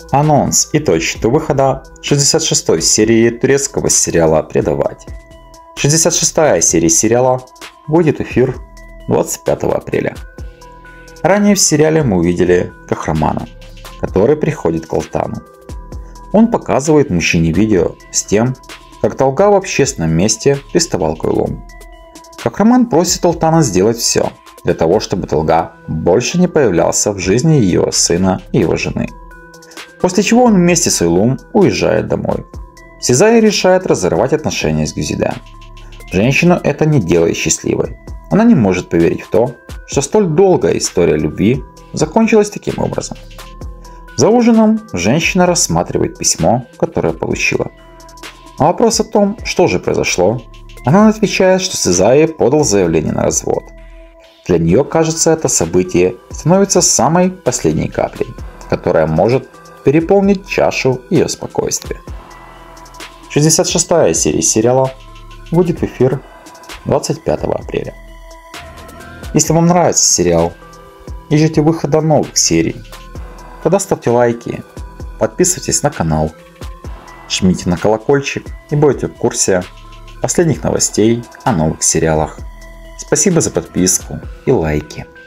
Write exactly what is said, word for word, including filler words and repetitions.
Анонс и точка выхода шестьдесят шестой серии турецкого сериала «Предаватель». шестьдесят шестая серия сериала выйдет в эфир двадцать пятого апреля. Ранее в сериале мы увидели Кахрамана, который приходит к Алтану. Он показывает мужчине видео с тем, как Талга в общественном месте приставал к Ойлуму. Кахраман просит Алтана сделать все для того, чтобы Талга больше не появлялся в жизни ее сына и его жены. После чего он вместе с Ойлум уезжает домой. Сезай решает разорвать отношения с Гюзиде. Женщину это не делает счастливой. Она не может поверить в то, что столь долгая история любви закончилась таким образом. За ужином женщина рассматривает письмо, которое получила. На вопрос о том, что же произошло, она отвечает, что Сезай подал заявление на развод. Для нее, кажется, это событие становится самой последней каплей, которая может переполнить чашу ее спокойствия. шестьдесят шестая серия сериала выйдет в эфир двадцать пятого апреля. Если вам нравится сериал и ждете выхода новых серий, тогда ставьте лайки, подписывайтесь на канал, жмите на колокольчик и будете в курсе последних новостей о новых сериалах. Спасибо за подписку и лайки.